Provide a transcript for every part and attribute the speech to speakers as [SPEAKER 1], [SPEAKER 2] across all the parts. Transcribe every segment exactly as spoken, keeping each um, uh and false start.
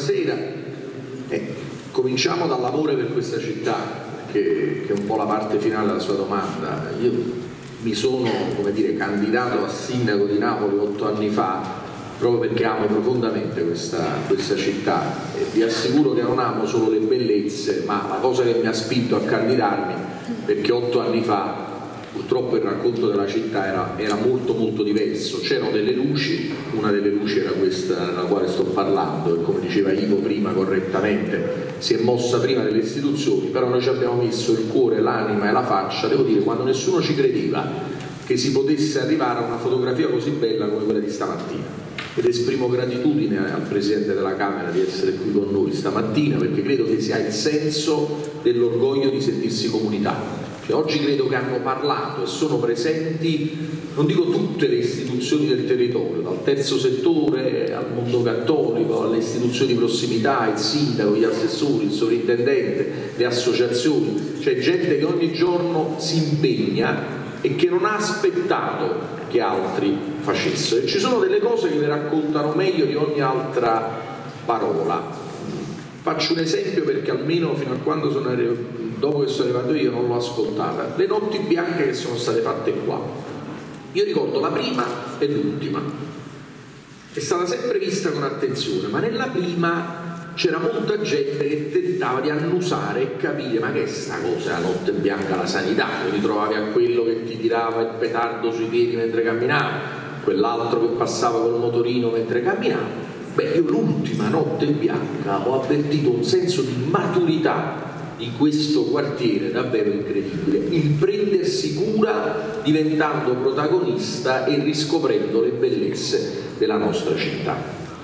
[SPEAKER 1] buonasera. Eh, cominciamo dall'amore per questa città, che, che è un po' la parte finale della sua domanda. Io mi sono, come dire, candidato a sindaco di Napoli otto anni fa proprio perché amo profondamente questa, questa città, e vi assicuro che non amo solo le bellezze, ma la cosa che mi ha spinto a candidarmi, perché otto anni fa purtroppo il racconto della città era, era molto molto diverso. C'erano delle luci, una delle luci era questa della quale sto parlando, e come diceva Ivo prima correttamente si è mossa prima delle istituzioni, però noi ci abbiamo messo il cuore, l'anima e la faccia, devo dire, quando nessuno ci credeva che si potesse arrivare a una fotografia così bella come quella di stamattina. Ed esprimo gratitudine al Presidente della Camera di essere qui con noi stamattina, perché credo che sia il senso dell'orgoglio di sentirsi comunità. Cioè, oggi credo che hanno parlato e sono presenti, non dico tutte le istituzioni del territorio, dal terzo settore al mondo cattolico, alle istituzioni di prossimità, il sindaco, gli assessori, il sovrintendente, le associazioni, c'è gente che ogni giorno si impegna e che non ha aspettato che altri facessero, e ci sono delle cose che le raccontano meglio di ogni altra parola. Faccio un esempio, perché almeno fino a quando sono arrivato, dopo che sono arrivato io, non l'ho ascoltata. Le notti bianche che sono state fatte qua, io ricordo la prima e l'ultima, è stata sempre vista con attenzione, ma nella prima c'era molta gente che tentava di annusare e capire: ma che è sta cosa, la notte bianca, la sanità? Ti ritrovavi a quello che ti tirava il petardo sui piedi mentre camminava, quell'altro che passava col motorino mentre camminava. Beh, io l'ultima notte bianca ho avvertito un senso di maturità di questo quartiere davvero incredibile, il prendersi cura diventando protagonista e riscoprendo le bellezze della nostra città.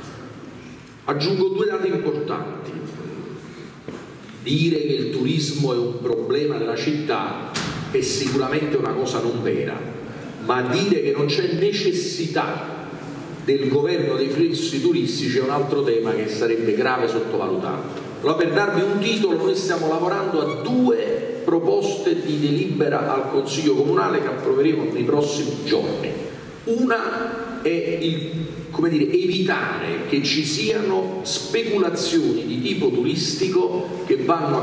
[SPEAKER 1] Aggiungo due dati importanti. Dire che il turismo è un problema della città è sicuramente una cosa non vera, ma dire che non c'è necessità del governo dei flussi turistici è un altro tema che sarebbe grave sottovalutato. Allora, per darvi un titolo, noi stiamo lavorando a due proposte di delibera al Consiglio Comunale che approveremo nei prossimi giorni. Una è il, come dire, evitare che ci siano speculazioni di tipo turistico che vanno a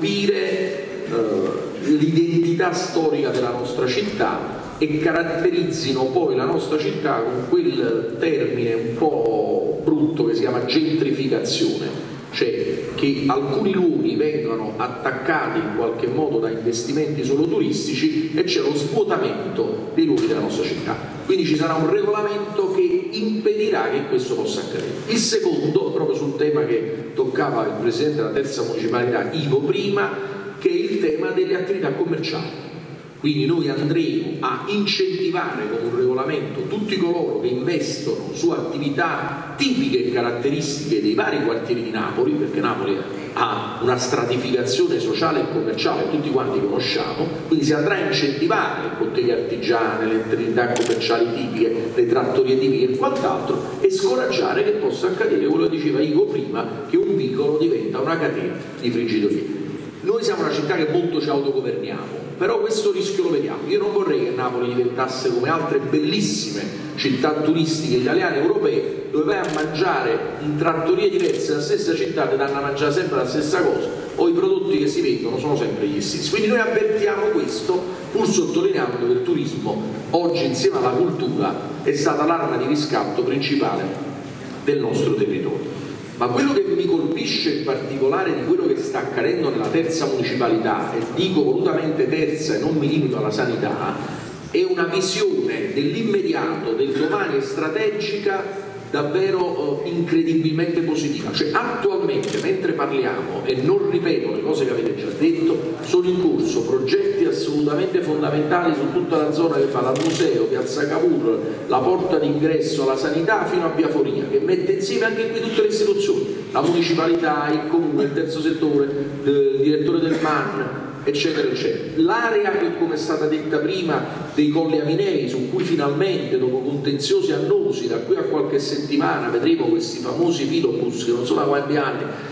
[SPEAKER 1] colpire eh, l'identità storica della nostra città e caratterizzino poi la nostra città con quel termine un po' brutto che si chiama gentrificazione. Cioè che alcuni luoghi vengano attaccati in qualche modo da investimenti solo turistici e c'è lo svuotamento dei luoghi della nostra città. Quindi ci sarà un regolamento che impedirà che questo possa accadere. Il secondo, proprio sul tema che toccava il Presidente della terza municipalità, Ivo prima, che è il tema delle attività commerciali. Quindi noi andremo a incentivare con un regolamento tutti coloro che investono su attività tipiche e caratteristiche dei vari quartieri di Napoli, perché Napoli ha una stratificazione sociale e commerciale che tutti quanti conosciamo, quindi si andrà a incentivare le botteghe artigiane, le attività commerciali tipiche, le trattorie tipiche e quant'altro, e scoraggiare che possa accadere quello che diceva Ivo prima, che un vicolo diventa una catena di friggidorie. Noi siamo una città che molto ci autogoverniamo, però questo rischio lo vediamo. Io non vorrei che Napoli diventasse come altre bellissime città turistiche italiane e europee, dove vai a mangiare in trattorie diverse nella stessa città, ti danno a mangiare sempre la stessa cosa, o i prodotti che si vendono sono sempre gli stessi. Quindi noi avvertiamo questo, pur sottolineando che il turismo oggi, insieme alla cultura, è stata l'arma di riscatto principale del nostro territorio. Ma quello che mi colpisce in particolare di quello che sta accadendo nella terza municipalità, e dico volutamente terza e non mi limito alla sanità, è una visione dell'immediato, del domani e strategica davvero eh, incredibilmente positiva. Cioè attualmente, mentre parliamo, e non ripeto le cose che avete già detto, sono in corso progetti assolutamente fondamentali su tutta la zona che va dal museo, piazza Cavour, la porta d'ingresso alla sanità fino a via Foria, che mette insieme anche qui tutte le istituzioni, la municipalità, il comune, il terzo settore, il direttore del M A N, eccetera eccetera. L'area che, come è stata detta prima, dei Colli Aminei, su cui finalmente dopo contenziosi annosi, da qui a qualche settimana vedremo questi famosi filobus che non so da quanti anni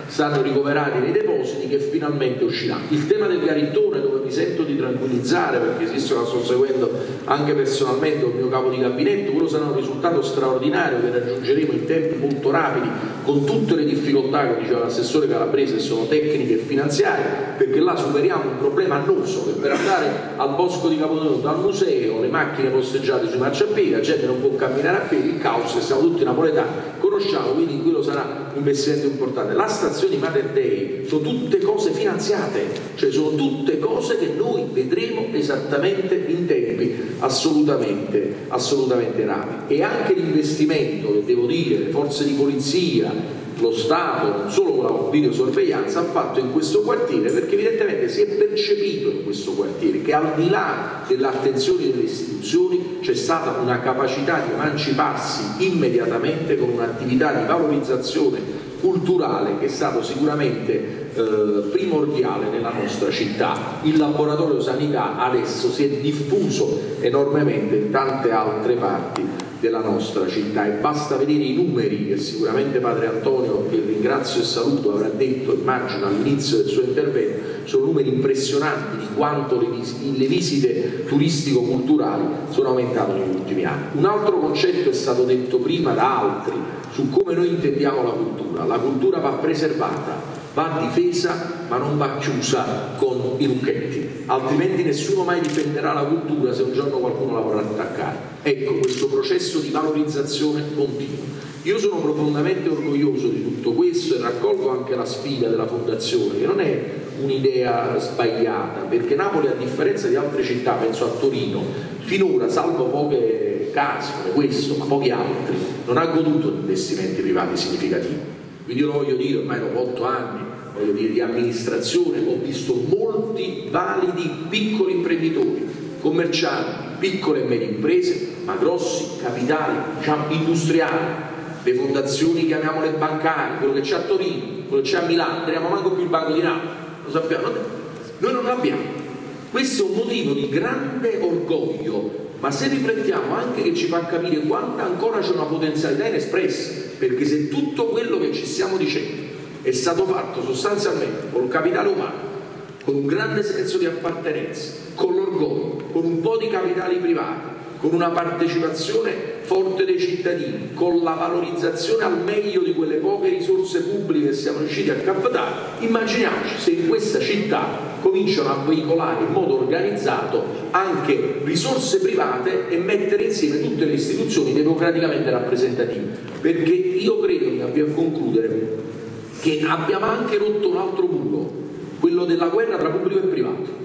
[SPEAKER 1] stanno ricoverati nei depositi, che finalmente uscirà. Il tema del Garittone, dove mi sento di tranquillizzare, perché esisto, la sto seguendo anche personalmente con il mio capo di gabinetto, quello sarà un risultato straordinario che raggiungeremo in tempi molto rapidi, con tutte le difficoltà che diceva l'assessore Calabrese, sono tecniche e finanziarie, perché là superiamo un problema annoso, che per andare al bosco di Capotenuto, al museo, le macchine posteggiate sui marciapiedi, la gente non può camminare a piedi, il caos, che siamo tutti napoletani, conosciamo, quindi quello sarà un investimento importante. La stazione di Mater Dei sono tutte cose finanziate, cioè sono tutte cose che noi vedremo esattamente in tempi assolutamente, assolutamente rapidi. E anche l'investimento, che devo dire, le forze di polizia, lo Stato, non solo con la videosorveglianza, ha fatto in questo quartiere, perché evidentemente si è percepito in questo quartiere che al di là dell'attenzione delle istituzioni c'è stata una capacità di emanciparsi immediatamente con un'attività di valorizzazione culturale che è stato sicuramente eh, primordiale nella nostra città. Il laboratorio sanità adesso si è diffuso enormemente in tante altre parti della nostra città, e basta vedere i numeri che sicuramente padre Antonio, che ringrazio e saluto, avrà detto, immagino, all'inizio del suo intervento. Sono numeri impressionanti di quanto le, vis le visite turistico-culturali sono aumentate negli ultimi anni. Un altro concetto è stato detto prima da altri su come noi intendiamo la cultura. La cultura va preservata, va difesa, ma non va chiusa con i lucchetti, altrimenti nessuno mai difenderà la cultura se un giorno qualcuno la vorrà attaccare. Ecco, questo processo di valorizzazione continua. Io sono profondamente orgoglioso di tutto questo e raccolgo anche la sfida della Fondazione, che non è un'idea sbagliata, perché Napoli, a differenza di altre città, penso a Torino, finora, salvo poche casi come questo, ma pochi altri, non ha goduto di investimenti privati significativi. Quindi io lo voglio dire, ormai dopo otto anni, voglio dire, di amministrazione, ho visto molti validi piccoli imprenditori, commercianti, piccole e medie imprese, ma grossi capitali, diciamo, industriali, le fondazioni, chiamiamole bancarie, quello che c'è a Torino, quello che c'è a Milano, non abbiamo manco più il Banco di Napoli, lo sappiamo, noi non l'abbiamo. Questo è un motivo di grande orgoglio, ma se riflettiamo anche che ci fa capire quanta ancora c'è una potenzialità inespressa, perché se tutto quello che ci stiamo dicendo è stato fatto sostanzialmente col capitale umano, con un grande senso di appartenenza, con l'orgoglio, con un po' di capitali privati, con una partecipazione forte dei cittadini, con la valorizzazione al meglio di quelle poche risorse pubbliche che siamo riusciti a captare, immaginiamoci se in questa città cominciano a veicolare in modo organizzato anche risorse private e mettere insieme tutte le istituzioni democraticamente rappresentative, perché io credo, mi avvio a concludere, che abbiamo anche rotto un altro muro, quello della guerra tra pubblico e privato.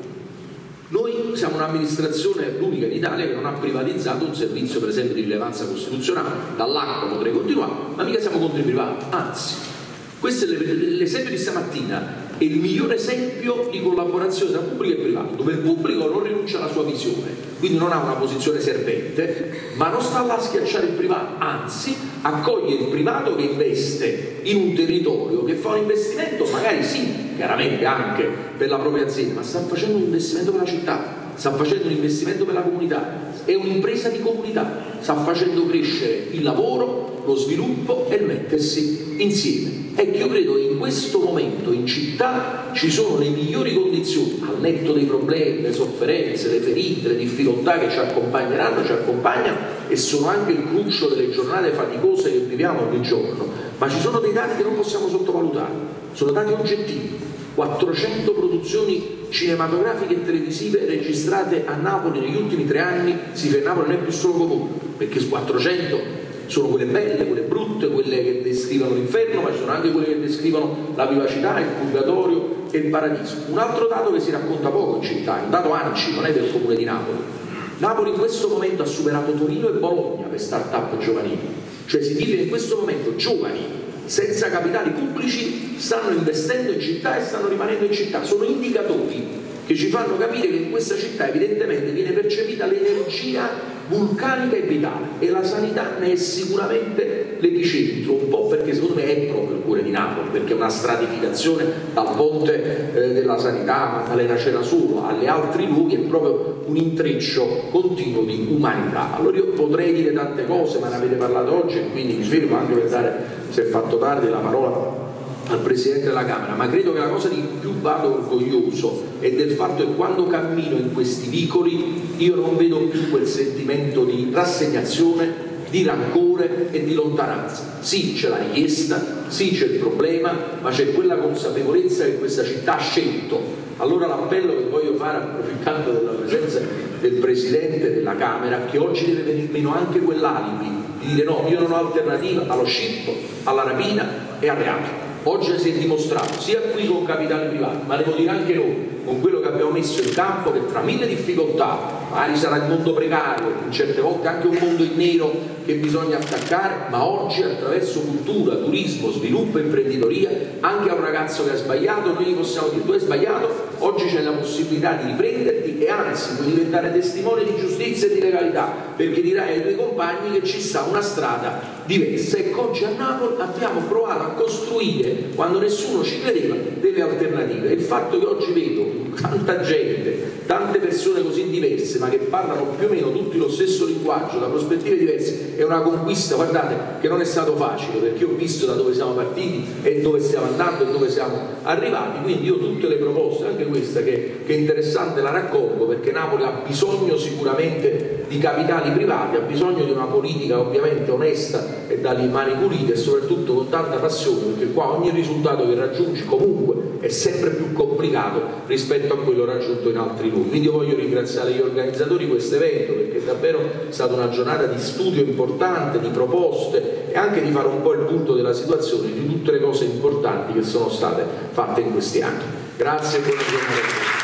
[SPEAKER 1] Noi siamo un'amministrazione, l'unica in Italia, che non ha privatizzato un servizio per esempio di rilevanza costituzionale. Dall'acqua potrei continuare, ma mica siamo contro i privati, anzi, questo è l'esempio di stamattina, è il migliore esempio di collaborazione tra pubblico e privato, dove il pubblico non rinuncia alla sua visione, quindi non ha una posizione servente, ma non sta là a schiacciare il privato, anzi accoglie il privato che investe in un territorio, che fa un investimento, magari sì, chiaramente anche per la propria azienda, ma sta facendo un investimento per la città, sta facendo un investimento per la comunità, è un'impresa di comunità, sta facendo crescere il lavoro, lo sviluppo e il mettersi insieme. Ecco, io credo che in questo momento in città ci sono le migliori condizioni, al netto dei problemi, le sofferenze, le ferite, le difficoltà che ci accompagneranno, ci accompagnano e sono anche il cruccio delle giornate faticose che viviamo ogni giorno, ma ci sono dei dati che non possiamo sottovalutare, sono dati oggettivi. quattrocento produzioni cinematografiche e televisive registrate a Napoli negli ultimi tre anni, si fa, Napoli non è più solo comune, perché su quattrocento sono quelle belle, quelle brutte, quelle che descrivono l'inferno, ma ci sono anche quelle che descrivono la vivacità, il purgatorio e il paradiso. Un altro dato che si racconta poco in città, è un dato ANCI, non è del comune di Napoli. Napoli in questo momento ha superato Torino e Bologna per start-up giovanili, cioè significa che in questo momento giovani senza capitali pubblici stanno investendo in città e stanno rimanendo in città. Sono indicatori che ci fanno capire che in questa città evidentemente viene percepita l'energia vulcanica e vitale, e la sanità ne è sicuramente l'epicentro, un po' perché secondo me è proprio il cuore di Napoli, perché è una stratificazione dal ponte eh, della sanità, Maddalena Cerasolo, alle altri luoghi, è proprio un intreccio continuo di umanità. Allora io potrei dire tante cose, ma ne avete parlato oggi e quindi mi fermo anche per dare, se è fatto tardi, la parola al Presidente della Camera, ma credo che la cosa di più vado orgoglioso è del fatto che quando cammino in questi vicoli io non vedo più quel sentimento di rassegnazione, di rancore e di lontananza. Sì, c'è la richiesta, sì, c'è il problema, ma c'è quella consapevolezza che questa città ha scelto. Allora l'appello che voglio fare, approfittando della presenza del Presidente della Camera, che oggi deve venire meno anche quell'alibi di dire no, io non ho alternativa allo scippo, alla rapina e al reato. Oggi si è dimostrato, sia qui con capitali privati, ma devo dire anche noi, con quello che abbiamo messo in campo, che tra mille difficoltà, magari sarà il mondo precario, in certe volte anche un mondo in nero che bisogna attaccare, ma oggi attraverso cultura, turismo, sviluppo e imprenditoria, anche a un ragazzo che ha sbagliato, noi gli possiamo dire tu hai sbagliato, oggi c'è la possibilità di riprenderti e anzi puoi diventare testimone di giustizia e di legalità, perché dirai ai tuoi compagni che ci sta una strada diversa. Ecco, oggi a Napoli abbiamo provato a costruire, quando nessuno ci credeva, delle alternative. E il fatto che oggi vedo tanta gente, tante persone così diverse, ma che parlano più o meno tutti lo stesso linguaggio, da prospettive diverse, è una conquista, guardate, che non è stato facile, perché ho visto da dove siamo partiti e dove stiamo andando e dove siamo arrivati. Quindi io tutte le proposte, anche questa che, che è interessante, la raccolgo, perché Napoli ha bisogno sicuramente di capitali privati, ha bisogno di una politica ovviamente onesta e dalle mani pulite e soprattutto con tanta passione, perché qua ogni risultato che raggiungi comunque è sempre più complicato rispetto a quello raggiunto in altri luoghi. Quindi io voglio ringraziare gli organizzatori di questo evento, perché è davvero stata una giornata di studio importante, di proposte e anche di fare un po' il punto della situazione di tutte le cose importanti che sono state fatte in questi anni. Grazie e buona giornata.